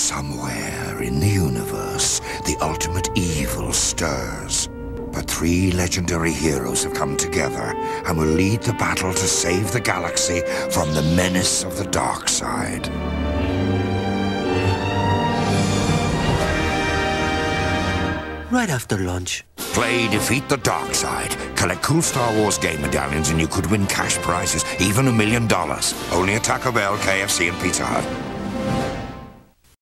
Somewhere in the universe, the ultimate evil stirs. But 3 legendary heroes have come together and will lead the battle to save the galaxy from the menace of the dark side. Right after lunch. Play Defeat the Dark Side. Collect cool Star Wars game medallions and you could win cash prizes, even $1 million. Only at Taco Bell, KFC and Pizza Hut.